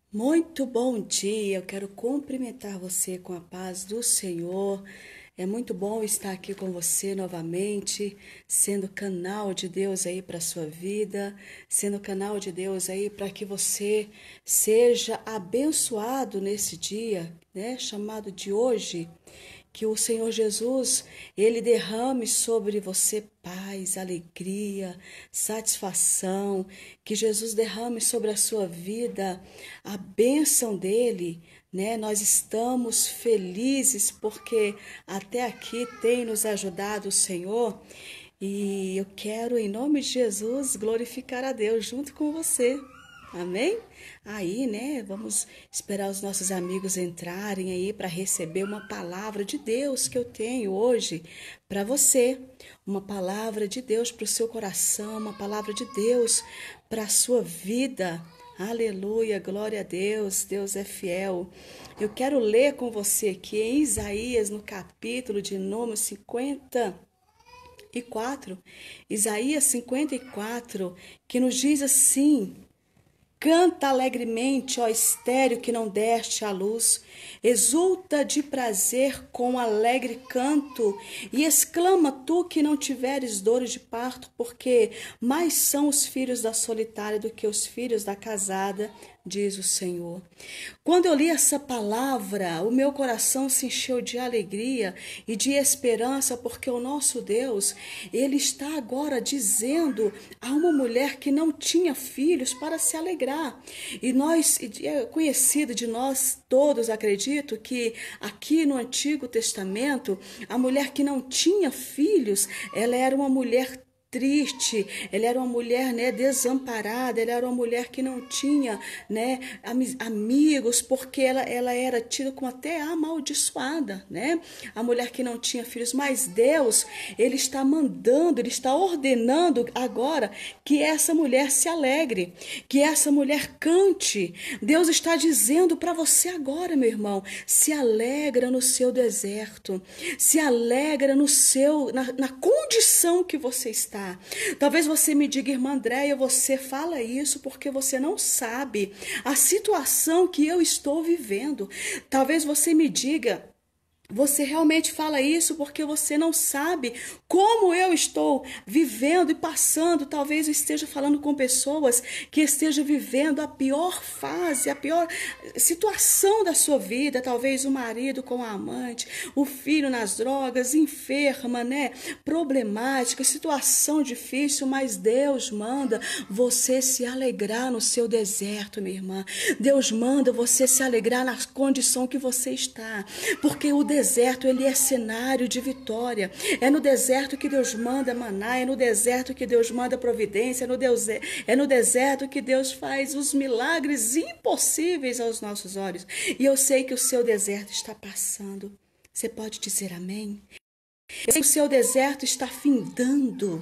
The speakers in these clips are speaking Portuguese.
Muito bom dia, eu quero cumprimentar você com a paz do Senhor. É muito bom estar aqui com você novamente, sendo canal de Deus aí para a sua vida, sendo canal de Deus aí para que você seja abençoado nesse dia, né, chamado de hoje. Que o Senhor Jesus, ele derrame sobre você paz, alegria, satisfação, que Jesus derrame sobre a sua vida a bênção dele, né? Nós estamos felizes porque até aqui tem nos ajudado o Senhor. E eu quero, em nome de Jesus, glorificar a Deus junto com você. Amém? Aí, né, vamos esperar os nossos amigos entrarem aí para receber uma palavra de Deus que eu tenho hoje para você. Uma palavra de Deus para o seu coração, uma palavra de Deus para a sua vida. Aleluia, glória a Deus, Deus é fiel. Eu quero ler com você aqui em Isaías, no capítulo de número 54, Isaías 54, que nos diz assim: Canta alegremente, ó estéreo que não deste à luz, exulta de prazer com alegre canto, e exclama tu que não tiveres dores de parto, porque mais são os filhos da solitária do que os filhos da casada, diz o Senhor. Quando eu li essa palavra, o meu coração se encheu de alegria e de esperança, porque o nosso Deus, ele está agora dizendo a uma mulher que não tinha filhos para se alegrar. E nós, é conhecido de nós todos, acredito, que aqui no Antigo Testamento, a mulher que não tinha filhos, ela era uma mulher triste, ela era uma mulher, né, desamparada, ela era uma mulher que não tinha, né, amigos, porque ela era tida como até amaldiçoada, né, a mulher que não tinha filhos. Mas Deus, ele está mandando, ele está ordenando agora que essa mulher se alegre, que essa mulher cante. Deus está dizendo para você agora, meu irmão, se alegra no seu deserto, se alegra no seu, na condição que você está. Talvez você me diga, irmã Andréia, você fala isso porque você não sabe a situação que eu estou vivendo. Talvez você me diga, você realmente fala isso porque você não sabe como eu estou vivendo e passando. Talvez eu esteja falando com pessoas que estejam vivendo a pior fase, a pior situação da sua vida. Talvez o marido com a amante, o filho nas drogas, enferma, né? Problemática, situação difícil, mas Deus manda você se alegrar no seu deserto, minha irmã. Deus manda você se alegrar na condição que você está, porque o deserto, ele é cenário de vitória. É no deserto que Deus manda maná, é no deserto que Deus manda providência, é no deserto que Deus faz os milagres impossíveis aos nossos olhos. E eu sei que o seu deserto está passando. Você pode dizer amém? Eu sei que o seu deserto está findando.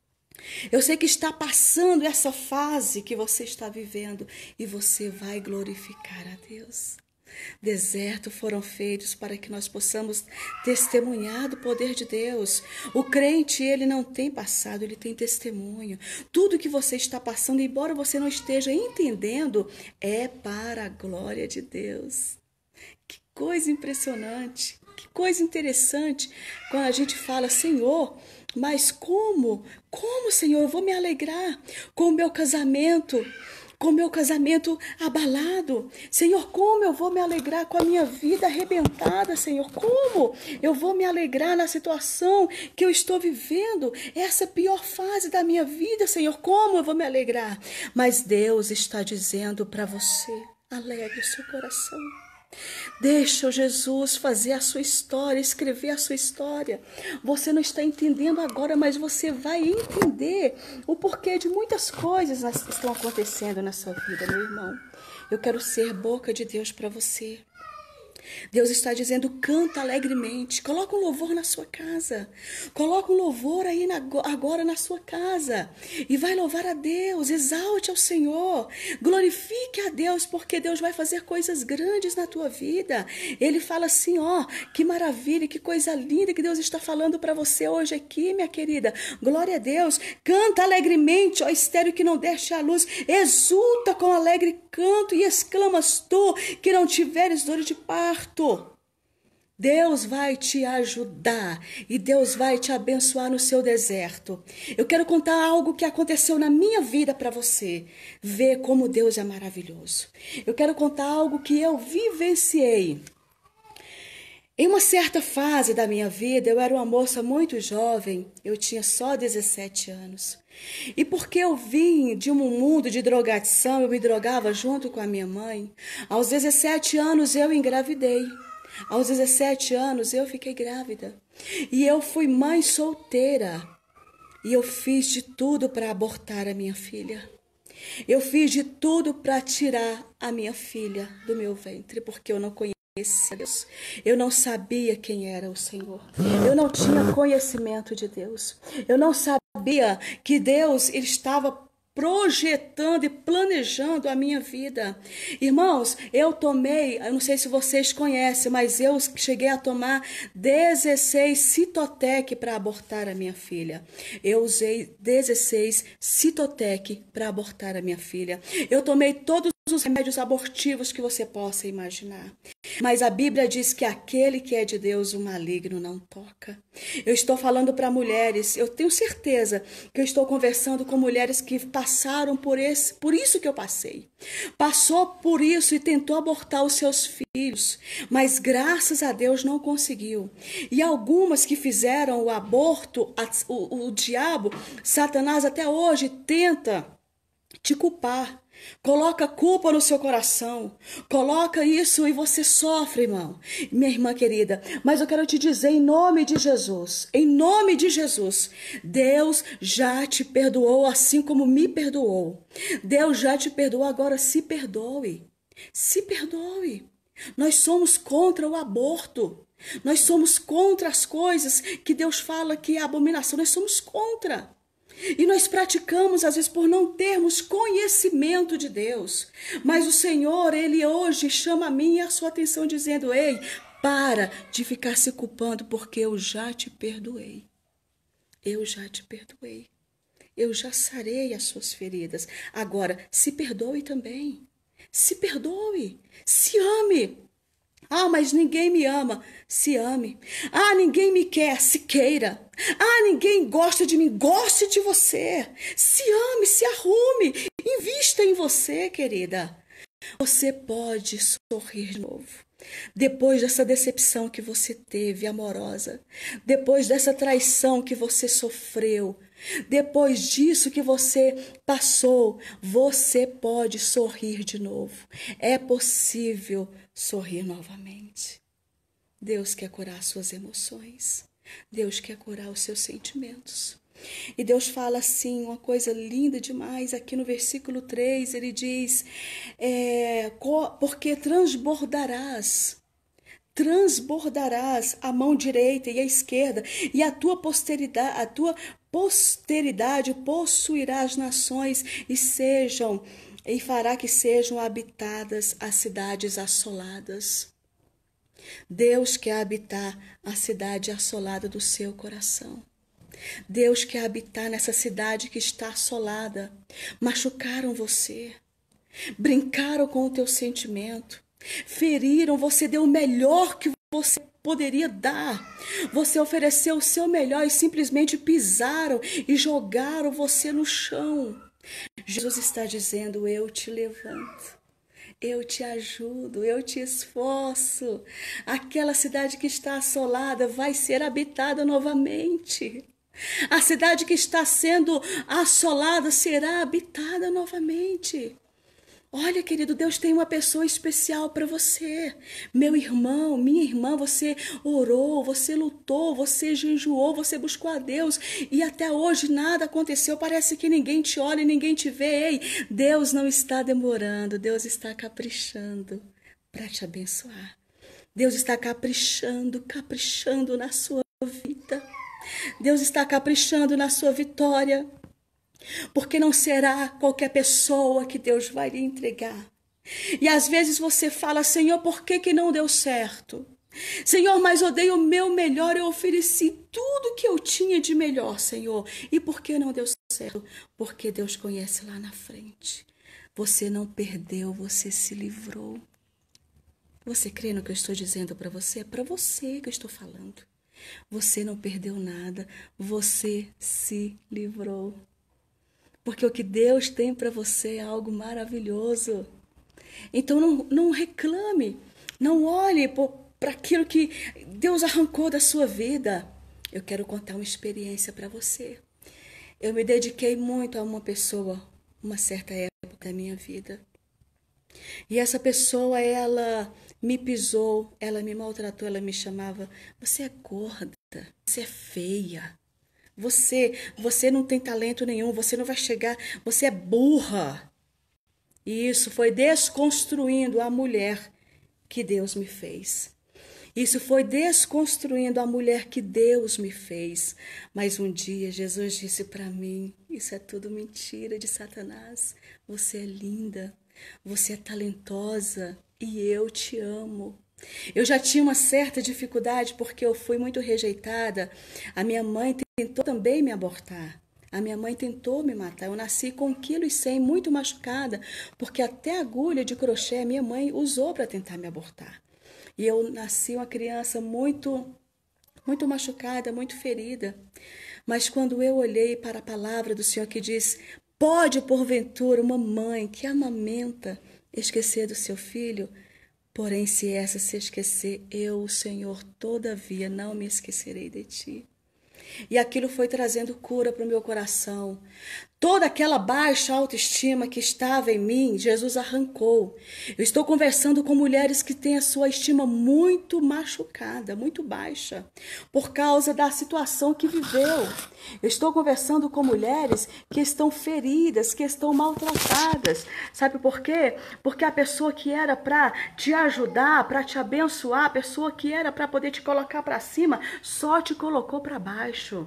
Eu sei que está passando essa fase que você está vivendo e você vai glorificar a Deus. Desertos foram feitos para que nós possamos testemunhar do poder de Deus. O crente, ele não tem passado, ele tem testemunho. Tudo que você está passando, embora você não esteja entendendo, é para a glória de Deus. Que coisa impressionante, que coisa interessante quando a gente fala, Senhor, mas como? Como, Senhor, eu vou me alegrar com o meu casamento? Com o meu casamento abalado. Senhor, como eu vou me alegrar com a minha vida arrebentada, Senhor? Como eu vou me alegrar na situação que eu estou vivendo? Essa pior fase da minha vida, Senhor, como eu vou me alegrar? Mas Deus está dizendo para você, alegre o seu coração. Deixa o Jesus fazer a sua história, escrever a sua história. Você não está entendendo agora, mas você vai entender o porquê de muitas coisas estão acontecendo na sua vida, meu irmão. Eu quero ser boca de Deus para você. Deus está dizendo, canta alegremente, coloca um louvor na sua casa, coloca um louvor aí agora na sua casa e vai louvar a Deus, exalte ao Senhor, glorifique a Deus, porque Deus vai fazer coisas grandes na tua vida. Ele fala assim, ó, que maravilha, que coisa linda que Deus está falando para você hoje aqui, minha querida. Glória a Deus, canta alegremente, ó estéril que não deste a luz, exulta com alegre canto e exclamas tu que não tiveres dores de parto. Deus vai te ajudar e Deus vai te abençoar no seu deserto. Eu quero contar algo que aconteceu na minha vida para você ver como Deus é maravilhoso. Eu quero contar algo que eu vivenciei. Em uma certa fase da minha vida, eu era uma moça muito jovem, eu tinha só 17 anos. E porque eu vim de um mundo de drogadição, eu me drogava junto com a minha mãe, aos 17 anos eu engravidei. Aos 17 anos eu fiquei grávida. E eu fui mãe solteira. E eu fiz de tudo para abortar a minha filha. Eu fiz de tudo para tirar a minha filha do meu ventre, porque eu não conhecia Deus. Eu não sabia quem era o Senhor. Eu não tinha conhecimento de Deus. Eu não sabia que Deus estava projetando e planejando a minha vida. Irmãos, eu não sei se vocês conhecem, mas eu cheguei a tomar 16 Citotec para abortar a minha filha. Eu usei 16 Citotec para abortar a minha filha. Eu tomei todos os remédios abortivos que você possa imaginar. Mas a Bíblia diz que aquele que é de Deus, o maligno não toca. Eu estou falando para mulheres, eu tenho certeza que eu estou conversando com mulheres que passaram por isso que eu passei. Passou por isso e tentou abortar os seus filhos, mas graças a Deus não conseguiu. E algumas que fizeram o aborto, o diabo, Satanás até hoje tenta te culpar. Coloca culpa no seu coração, coloca isso e você sofre, irmão, minha irmã querida, mas eu quero te dizer em nome de Jesus, Deus já te perdoou assim como me perdoou, Deus já te perdoou, agora se perdoe, nós somos contra o aborto, nós somos contra as coisas que Deus fala que é abominação, nós somos contra. E nós praticamos, às vezes, por não termos conhecimento de Deus. Mas o Senhor, Ele hoje chama a mim e a sua atenção dizendo, ei, para de ficar se culpando, porque eu já te perdoei. Eu já te perdoei. Eu já sarei as suas feridas. Agora, se perdoe também. Se perdoe. Se ame. Ah, mas ninguém me ama. Se ame. Ah, ninguém me quer. Se queira. Ah, ninguém gosta de mim. Goste de você. Se ame, se arrume. Invista em você, querida. Você pode sorrir de novo. Depois dessa decepção que você teve, amorosa. Depois dessa traição que você sofreu. Depois disso que você passou, você pode sorrir de novo. É possível sorrir novamente. Deus quer curar suas emoções. Deus quer curar os seus sentimentos. E Deus fala assim, uma coisa linda demais, aqui no versículo 3, ele diz, porque transbordarás a mão direita e a esquerda, e a tua posteridade possuirá as nações e fará que sejam habitadas as cidades assoladas. Deus quer habitar a cidade assolada do seu coração. Deus quer habitar nessa cidade que está assolada. Machucaram você, brincaram com o teu sentimento, feriram, você deu o melhor que você poderia dar. Você ofereceu o seu melhor e simplesmente pisaram e jogaram você no chão. Jesus está dizendo, eu te levanto. Eu te ajudo, eu te esforço. Aquela cidade que está assolada vai ser habitada novamente. A cidade que está sendo assolada será habitada novamente. Olha, querido, Deus tem uma pessoa especial para você. Meu irmão, minha irmã, você orou, você lutou, você jejuou, você buscou a Deus e até hoje nada aconteceu. Parece que ninguém te olha e ninguém te vê. Ei, Deus não está demorando, Deus está caprichando para te abençoar. Deus está caprichando, caprichando na sua vida. Deus está caprichando na sua vitória. Porque não será qualquer pessoa que Deus vai lhe entregar. E às vezes você fala, Senhor, por que não deu certo? Senhor, mas eu dei o meu melhor, eu ofereci tudo que eu tinha de melhor, Senhor. E por que não deu certo? Porque Deus conhece lá na frente. Você não perdeu, você se livrou. Você crê no que eu estou dizendo para você? É para você que eu estou falando. Você não perdeu nada, você se livrou. Porque o que Deus tem para você é algo maravilhoso. Então não reclame, não olhe para aquilo que Deus arrancou da sua vida. Eu quero contar uma experiência para você. Eu me dediquei muito a uma pessoa, uma certa época da minha vida. E essa pessoa, ela me pisou, ela me maltratou, ela me chamava, você é gorda, você é feia. Você não tem talento nenhum, você não vai chegar, você é burra. E isso foi desconstruindo a mulher que Deus me fez. Isso foi desconstruindo a mulher que Deus me fez. Mas um dia Jesus disse para mim, isso é tudo mentira de Satanás. Você é linda, você é talentosa e eu te amo. Eu já tinha uma certa dificuldade porque eu fui muito rejeitada. A minha mãe tentou também me abortar. A minha mãe tentou me matar. Eu nasci com 1,1 kg, muito machucada, porque até agulha de crochê minha mãe usou para tentar me abortar. E eu nasci uma criança muito machucada, muito ferida. Mas quando eu olhei para a palavra do Senhor que diz, pode porventura uma mãe que amamenta esquecer do seu filho? Porém, se essa se esquecer, eu, o Senhor, todavia não me esquecerei de ti. E aquilo foi trazendo cura para o meu coração. Toda aquela baixa autoestima que estava em mim, Jesus arrancou. Eu estou conversando com mulheres que têm a sua estima muito machucada, muito baixa, por causa da situação que viveu. Eu estou conversando com mulheres que estão feridas, que estão maltratadas. Sabe por quê? Porque a pessoa que era para te ajudar, para te abençoar, a pessoa que era para poder te colocar para cima, só te colocou para baixo.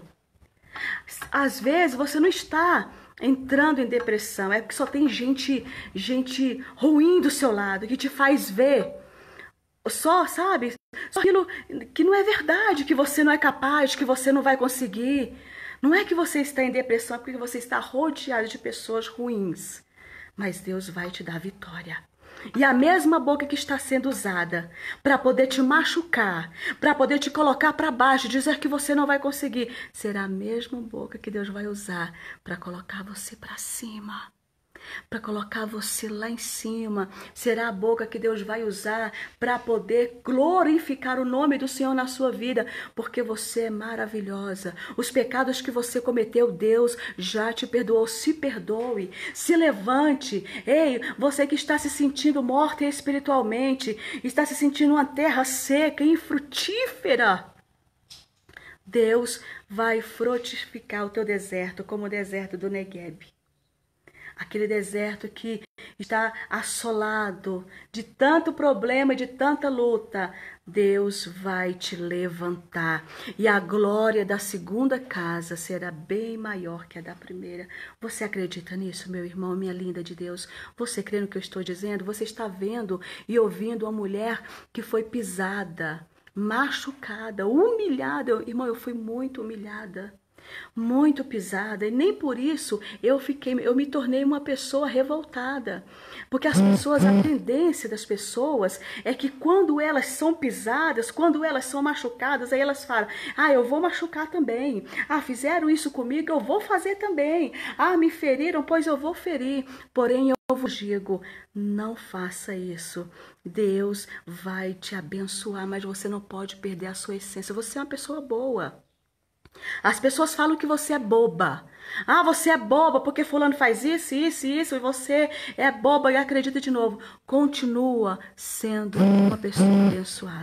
Às vezes você não está entrando em depressão, é porque só tem gente ruim do seu lado, que te faz ver só, sabe? Só aquilo que não é verdade, que você não é capaz, que você não vai conseguir. Não é que você está em depressão, é porque você está rodeado de pessoas ruins. Mas Deus vai te dar vitória. E a mesma boca que está sendo usada para poder te machucar, para poder te colocar para baixo, dizer que você não vai conseguir, será a mesma boca que Deus vai usar para colocar você para cima. Para colocar você lá em cima. Será a boca que Deus vai usar para poder glorificar o nome do Senhor na sua vida, porque você é maravilhosa. Os pecados que você cometeu, Deus já te perdoou. Se perdoe, se levante. Ei, você que está se sentindo morta espiritualmente, está se sentindo uma terra seca, infrutífera, Deus vai frutificar o teu deserto como o deserto do Negueb. Aquele deserto que está assolado de tanto problema, de tanta luta, Deus vai te levantar. E a glória da segunda casa será bem maior que a da primeira. Você acredita nisso, meu irmão, minha linda de Deus? Você crê no que eu estou dizendo? Você está vendo e ouvindo uma mulher que foi pisada, machucada, humilhada. Irmão, eu fui muito humilhada. Muito pisada, e nem por isso eu me tornei uma pessoa revoltada, porque as pessoas, a tendência das pessoas é que quando elas são pisadas, quando elas são machucadas, aí elas falam, eu vou machucar também, fizeram isso comigo, eu vou fazer também, me feriram, pois eu vou ferir. Porém eu vos digo, não faça isso. Deus vai te abençoar, mas você não pode perder a sua essência. Você é uma pessoa boa. As pessoas falam que você é boba. Você é boba porque fulano faz isso, isso e isso, e você é boba e acredita de novo. Continua sendo uma pessoa abençoada.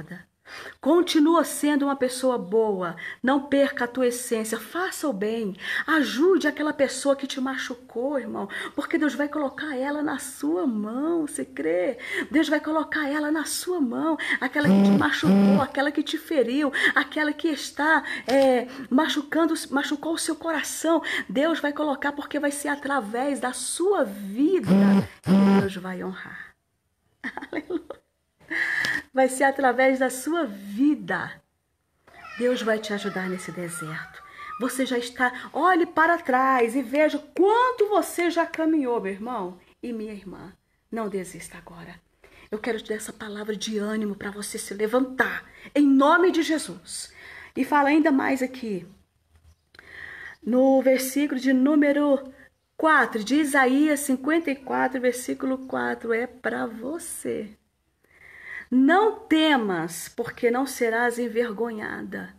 Continua sendo uma pessoa boa. Não perca a tua essência. Faça o bem. Ajude aquela pessoa que te machucou, irmão. Porque Deus vai colocar ela na sua mão. Você crê? Deus vai colocar ela na sua mão. Aquela que te machucou, aquela que te feriu, aquela que está machucou o seu coração. Deus vai colocar porque vai ser através da sua vida que Deus vai honrar. Aleluia. Vai ser através da sua vida. Deus vai te ajudar nesse deserto. Você já está, olhe para trás e veja quanto você já caminhou, meu irmão e minha irmã. Não desista agora. Eu quero te dar essa palavra de ânimo para você se levantar, em nome de Jesus. E fala ainda mais aqui, no versículo de número 4, de Isaías 54, versículo 4, é para você. Não temas, porque não serás envergonhada.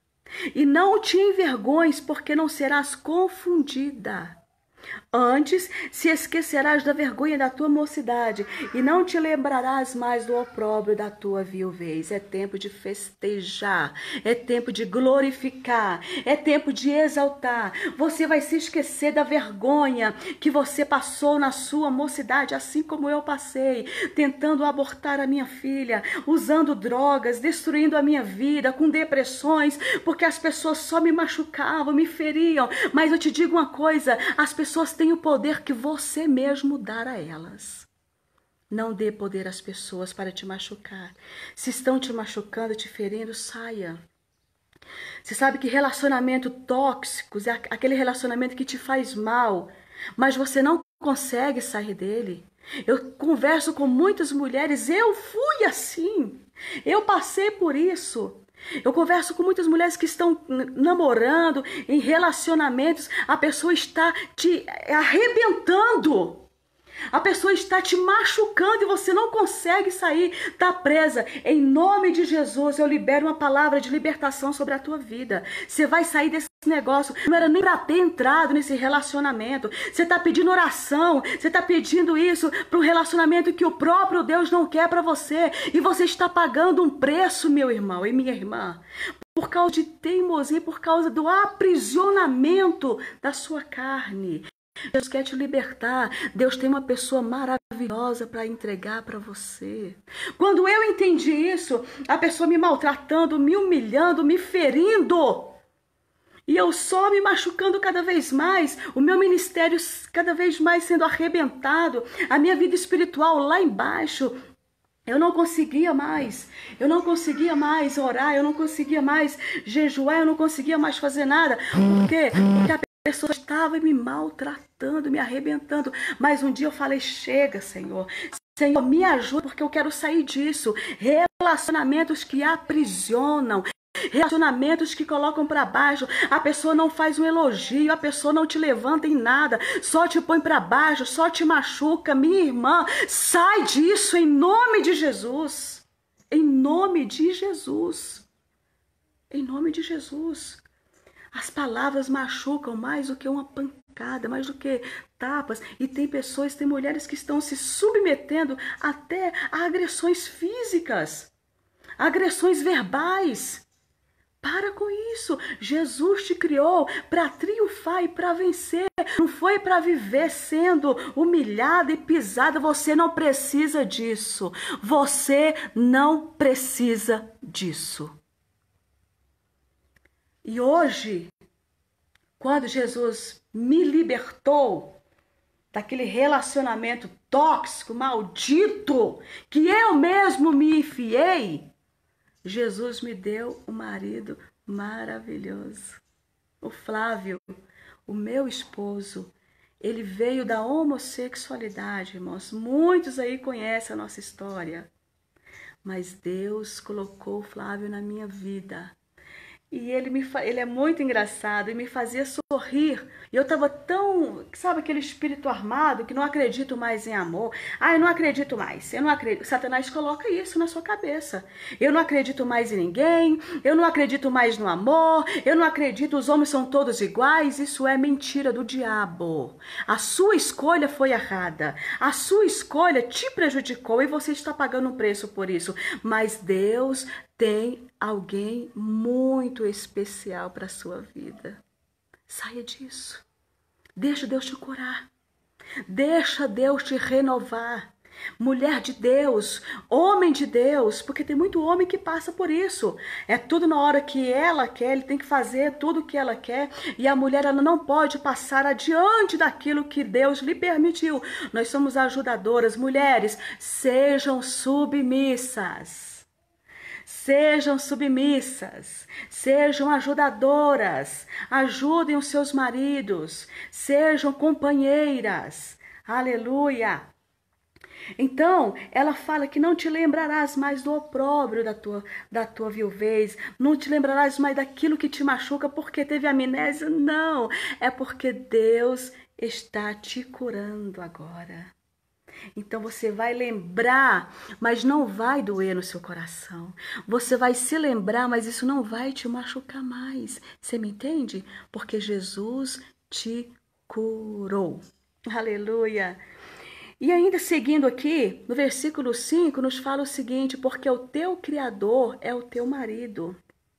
E não te envergonhes, porque não serás confundida. Antes se esquecerás da vergonha da tua mocidade e não te lembrarás mais do opróbrio da tua viuvez. É tempo de festejar, é tempo de glorificar, é tempo de exaltar. Você vai se esquecer da vergonha que você passou na sua mocidade, assim como eu passei, tentando abortar a minha filha, usando drogas, destruindo a minha vida, com depressões, porque as pessoas só me machucavam, me feriam. Mas eu te digo uma coisa, as pessoas têm o poder que você mesmo dar a elas. Não dê poder às pessoas para te machucar. Se estão te machucando, te ferindo, saia. Você sabe que relacionamento tóxico é aquele relacionamento que te faz mal, mas você não consegue sair dele. Eu converso com muitas mulheres, eu fui assim, eu passei por isso. Eu converso com muitas mulheres que estão namorando, em relacionamentos, a pessoa está te arrebentando. A pessoa está te machucando e você não consegue sair, está presa. Em nome de Jesus, eu libero uma palavra de libertação sobre a tua vida. Você vai sair desse negócio. Não era nem para ter entrado nesse relacionamento. Você está pedindo oração, você está pedindo isso para um relacionamento que o próprio Deus não quer para você. E você está pagando um preço, meu irmão e minha irmã, por causa de teimosia, por causa do aprisionamento da sua carne. Deus quer te libertar. Deus tem uma pessoa maravilhosa para entregar para você. Quando eu entendi isso, a pessoa me maltratando, me humilhando, me ferindo, e eu só me machucando cada vez mais, o meu ministério cada vez mais sendo arrebentado, a minha vida espiritual lá embaixo. Eu não conseguia mais orar, eu não conseguia mais jejuar, eu não conseguia mais fazer nada. Por quê? Porque a pessoa estava me maltratando, me arrebentando. Mas um dia eu falei, chega, Senhor. Senhor, me ajuda, porque eu quero sair disso. Relacionamentos que aprisionam. Relacionamentos que colocam para baixo. A pessoa não faz um elogio, a pessoa não te levanta em nada, só te põe para baixo, só te machuca. Minha irmã, sai disso em nome de Jesus. Em nome de Jesus. Em nome de Jesus. As palavras machucam mais do que uma pancada, mais do que tapas. E tem pessoas, tem mulheres que estão se submetendo até a agressões físicas, agressões verbais. Para com isso. Jesus te criou para triunfar e para vencer. Não foi para viver sendo humilhada e pisada. Você não precisa disso. Você não precisa disso. E hoje, quando Jesus me libertou daquele relacionamento tóxico, maldito, que eu mesmo me enfiei, Jesus me deu um marido maravilhoso. O Flávio, o meu esposo, ele veio da homossexualidade, irmãos. Muitos aí conhecem a nossa história. Mas Deus colocou o Flávio na minha vida. E ele é muito engraçado e me fazia sorrir. E eu estava tão, sabe, aquele espírito armado que não acredito mais em amor. Ah, eu não acredito mais. Eu não acredito. Satanás coloca isso na sua cabeça. Eu não acredito mais em ninguém. Eu não acredito mais no amor. Eu não acredito, os homens são todos iguais. Isso é mentira do diabo. A sua escolha foi errada. A sua escolha te prejudicou e você está pagando um preço por isso. Mas Deus tem alguém muito especial para a sua vida. Saia disso. Deixa Deus te curar. Deixa Deus te renovar. Mulher de Deus, homem de Deus, porque tem muito homem que passa por isso. É tudo na hora que ela quer, ele tem que fazer tudo o que ela quer, e a mulher ela não pode passar adiante daquilo que Deus lhe permitiu. Nós somos ajudadoras. Mulheres, sejam submissas. Sejam submissas, sejam ajudadoras, ajudem os seus maridos, sejam companheiras. Aleluia! Então, ela fala que não te lembrarás mais do opróbrio da tua viuvez, não te lembrarás mais daquilo que te machuca porque teve amnésia. Não, é porque Deus está te curando agora. Então você vai lembrar, mas não vai doer no seu coração. Você vai se lembrar, mas isso não vai te machucar mais. Você me entende? Porque Jesus te curou. Aleluia! E ainda seguindo aqui, no versículo 5, nos fala o seguinte: porque o teu Criador é o teu marido.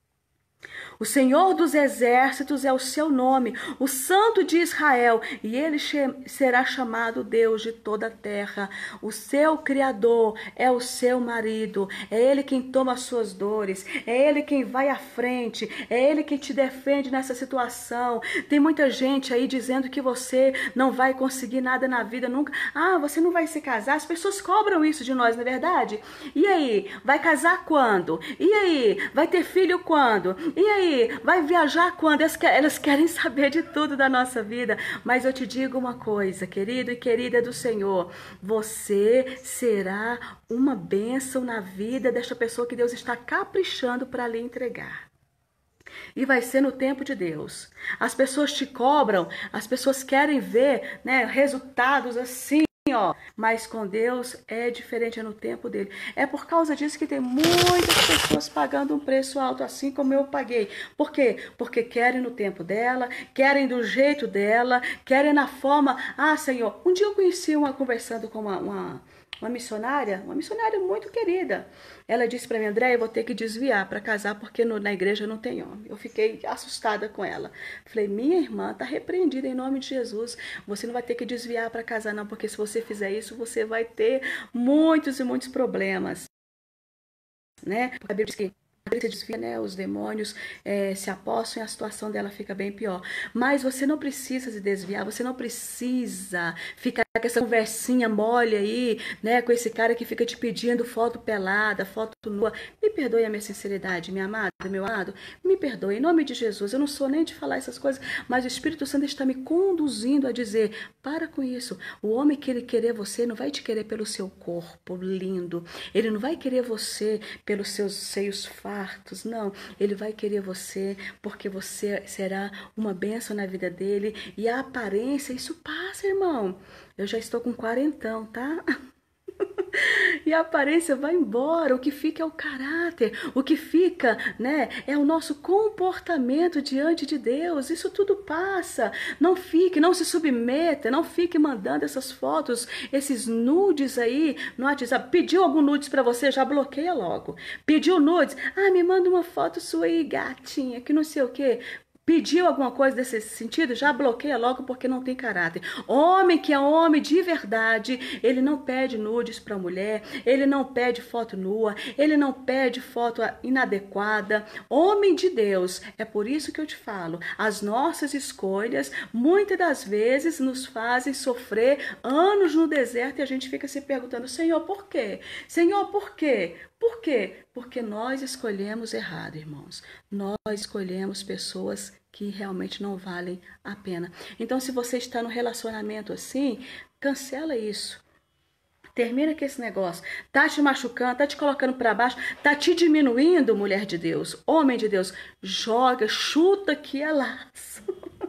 O Senhor dos Exércitos é o seu nome, o Santo de Israel, e ele será chamado Deus de toda a terra. O seu Criador é o seu marido, é ele quem toma as suas dores, é ele quem vai à frente, é ele quem te defende nessa situação. Tem muita gente aí dizendo que você não vai conseguir nada na vida nunca. Ah, você não vai se casar? As pessoas cobram isso de nós, não é verdade? E aí, vai casar quando? E aí, vai ter filho quando? E aí, vai viajar quando? Elas querem saber de tudo da nossa vida. Mas eu te digo uma coisa, querido e querida do Senhor: você será uma bênção na vida desta pessoa que Deus está caprichando para lhe entregar. E vai ser no tempo de Deus. As pessoas te cobram, as pessoas querem ver, né, resultados assim, ó, mas com Deus é diferente, é no tempo dele. É por causa disso que tem muitas pessoas pagando um preço alto, assim como eu paguei. Por quê? Porque querem no tempo dela, querem do jeito dela, querem na forma. Ah, Senhor, um dia eu conheci conversando com uma missionária muito querida. Ela disse para mim: André, eu vou ter que desviar para casar porque na igreja não tem homem. Eu fiquei assustada com ela. Falei: minha irmã, tá repreendida em nome de Jesus. Você não vai ter que desviar para casar não, porque se você fizer isso, você vai ter muitos e muitos problemas, né? A Bíblia diz que se desvia, né, os demônios se apossam e a situação dela fica bem pior. Mas você não precisa se desviar, você não precisa ficar com essa conversinha mole aí, né, com esse cara que fica te pedindo foto pelada, foto nua. Me perdoe a minha sinceridade, minha amada, meu amado, me perdoe, em nome de Jesus. Eu não sou nem de falar essas coisas, mas o Espírito Santo está me conduzindo a dizer: para com isso. O homem que ele querer você não vai te querer pelo seu corpo lindo, ele não vai querer você pelos seus seios fartos, não. Ele vai querer você porque você será uma bênção na vida dele. E a aparência, isso passa, irmão. Eu já estou com 40, tá? E a aparência vai embora, o que fica é o caráter, o que fica, né, é o nosso comportamento diante de Deus. Isso tudo passa. Não fique, não se submeta, não fique mandando essas fotos, esses nudes aí no WhatsApp. Pediu algum nudes pra você, já bloqueia logo. Pediu nudes, ah, me manda uma foto sua aí, gatinha, que não sei o quê. Pediu alguma coisa desse sentido, já bloqueia logo porque não tem caráter. Homem que é homem de verdade, ele não pede nudes para mulher, ele não pede foto nua, ele não pede foto inadequada. Homem de Deus, é por isso que eu te falo, as nossas escolhas muitas das vezes nos fazem sofrer anos no deserto e a gente fica se perguntando: Senhor, por quê? Senhor, por quê? Por quê? Porque nós escolhemos errado, irmãos. Nós escolhemos pessoas que realmente não valem a pena. Então, se você está no relacionamento assim, cancela isso. Termina com esse negócio. Tá te machucando, tá te colocando para baixo, tá te diminuindo, mulher de Deus, homem de Deus. Joga, chuta que é laço.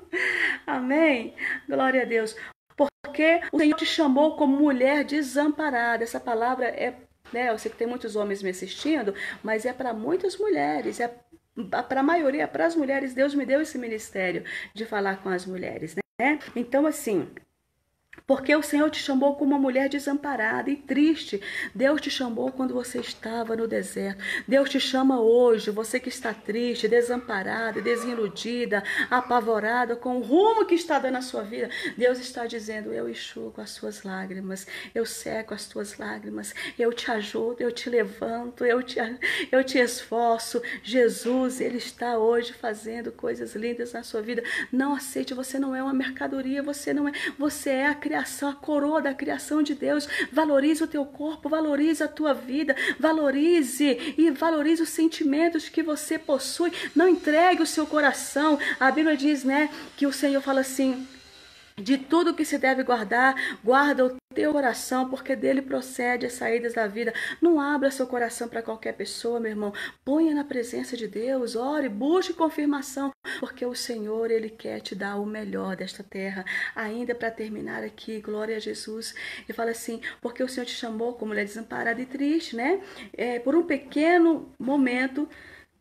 Amém? Glória a Deus. Porque o Senhor te chamou como mulher desamparada. Essa palavra é, né, eu sei que tem muitos homens me assistindo, mas é para muitas mulheres, é para a maioria, para as mulheres. Deus me deu esse ministério de falar com as mulheres, né? Então, assim, Porque o Senhor te chamou como uma mulher desamparada e triste. Deus te chamou quando você estava no deserto. Deus te chama hoje, você que está triste, desamparada, desiludida, apavorada com o rumo que está dando a sua vida. Deus está dizendo, eu enxugo as suas lágrimas, eu seco as tuas lágrimas, eu te ajudo, eu te levanto, eu te esforço. Jesus, Ele está hoje fazendo coisas lindas na sua vida. Não aceite, você não é uma mercadoria, você é a criação, a coroa da criação de Deus. Valorize o teu corpo, valorize a tua vida, valorize os sentimentos que você possui. Não entregue o seu coração. A Bíblia diz, né, que o Senhor fala assim, de tudo que se deve guardar, guarda o teu coração, porque dele procede as saídas da vida. Não abra seu coração para qualquer pessoa, meu irmão. Ponha na presença de Deus, ore, busque confirmação, porque o Senhor, Ele quer te dar o melhor desta terra. Ainda para terminar aqui, glória a Jesus. Ele fala assim, porque o Senhor te chamou como mulher desamparada e triste, né? Por um pequeno momento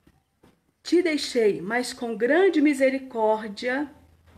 te deixei, mas com grande misericórdia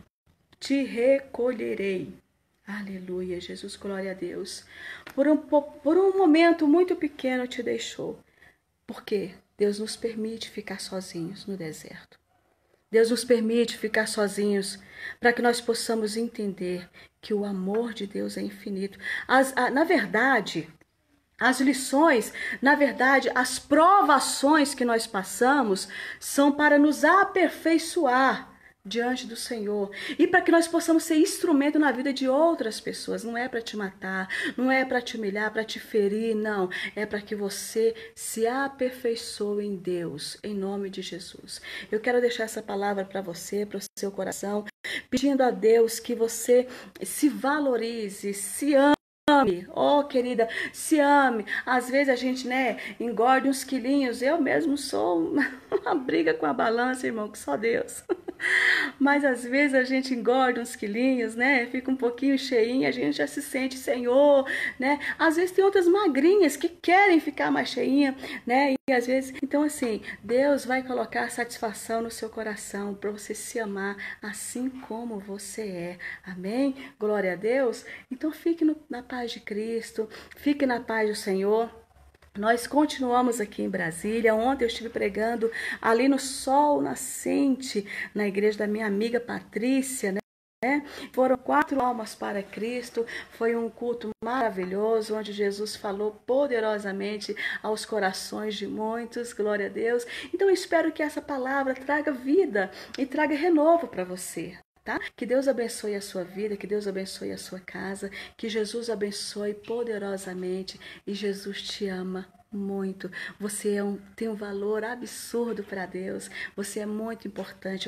te recolherei. Aleluia, Jesus, glória a Deus. Por um momento muito pequeno te deixou. Porque Deus nos permite ficar sozinhos no deserto. Deus nos permite ficar sozinhos para que nós possamos entender que o amor de Deus é infinito. Na verdade, as lições, na verdade, as provações que nós passamos são para nos aperfeiçoar diante do Senhor e para que nós possamos ser instrumento na vida de outras pessoas. Não é para te matar, não é para te humilhar, para te ferir, não. É para que você se aperfeiçoe em Deus, em nome de Jesus. Eu quero deixar essa palavra para você, para o seu coração, pedindo a Deus que você se valorize, se ame. Oh, querida, se ame. Às vezes a gente, né, engorda uns quilinhos. Eu mesmo sou uma briga com a balança, irmão, que só Deus. Mas às vezes a gente engorda uns quilinhos, né? Fica um pouquinho cheinha, a gente já se sente Senhor, né? Às vezes tem outras magrinhas que querem ficar mais cheinha, né? E às vezes, então assim, Deus vai colocar satisfação no seu coração para você se amar assim como você é. Amém? Glória a Deus. Então fique na paz de Cristo, fique na paz do Senhor. Nós continuamos aqui em Brasília. Ontem eu estive pregando ali no Sol Nascente, na igreja da minha amiga Patrícia, né? Foram 4 almas para Cristo. Foi um culto maravilhoso, onde Jesus falou poderosamente aos corações de muitos. Glória a Deus. Então eu espero que essa palavra traga vida e traga renovo para você. Tá? Que Deus abençoe a sua vida, que Deus abençoe a sua casa, que Jesus abençoe poderosamente e Jesus te ama muito. Você tem um valor absurdo para Deus. Você é muito importante.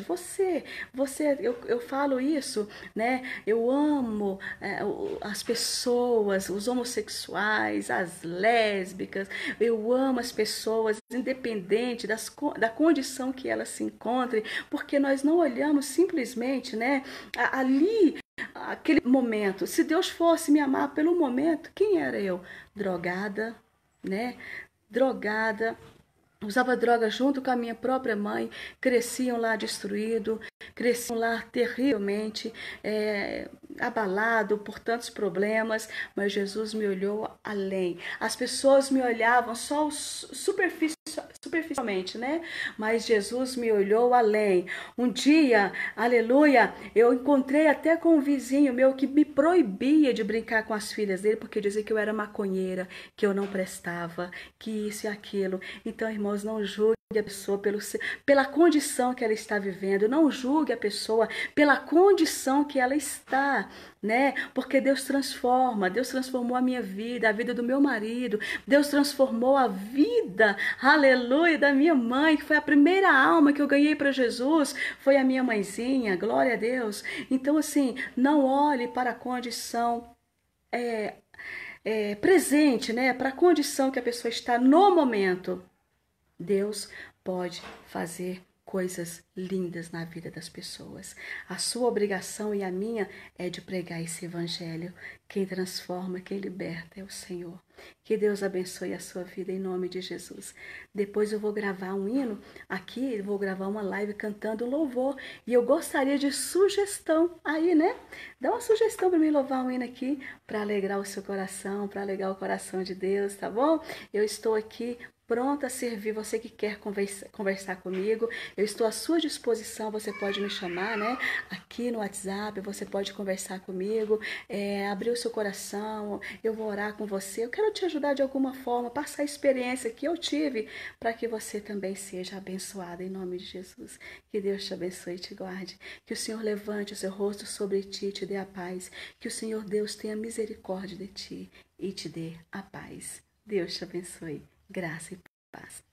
Eu falo isso, né? Eu amo as pessoas, os homossexuais, as lésbicas. Eu amo as pessoas, independente da condição que elas se encontrem, porque nós não olhamos simplesmente, né? Ali, aquele momento. Se Deus fosse me amar pelo momento, quem era eu? Drogada, né? Drogada, usava droga junto com a minha própria mãe, cresciam lá destruído, cresciam lá terrivelmente, abalado por tantos problemas, mas Jesus me olhou além. As pessoas me olhavam só superficialmente, né? Mas Jesus me olhou além. Um dia, aleluia, eu encontrei até com um vizinho meu que me proibia de brincar com as filhas dele, porque dizia que eu era maconheira, que eu não prestava, que isso e aquilo. Então, irmãos, não julgue a pessoa pela condição que ela está vivendo. Não julgue a pessoa pela condição que ela está, né? Porque Deus transformou a minha vida, a vida do meu marido. Deus transformou a vida, aleluia, da minha mãe, que foi a primeira alma que eu ganhei para Jesus, foi a minha mãezinha, glória a Deus. Então, assim, não olhe para a condição presente, né? Para a condição que a pessoa está no momento. Deus pode fazer coisas lindas na vida das pessoas. A sua obrigação e a minha é de pregar esse evangelho. Quem transforma, quem liberta é o Senhor. Que Deus abençoe a sua vida em nome de Jesus. Depois eu vou gravar um hino aqui, vou gravar uma live cantando louvor. E eu gostaria de sugestão aí, né? Dá uma sugestão para mim louvar um hino aqui para alegrar o seu coração, para alegrar o coração de Deus, tá bom? Eu estou aqui pronta a servir você que quer conversar comigo. Eu estou à sua disposição, você pode me chamar, né? Aqui no WhatsApp, você pode conversar comigo, abrir o seu coração, eu vou orar com você. Eu quero te ajudar de alguma forma, passar a experiência que eu tive para que você também seja abençoado em nome de Jesus. Que Deus te abençoe e te guarde. Que o Senhor levante o seu rosto sobre ti e te dê a paz. Que o Senhor Deus tenha misericórdia de ti e te dê a paz. Deus te abençoe. Graça e paz.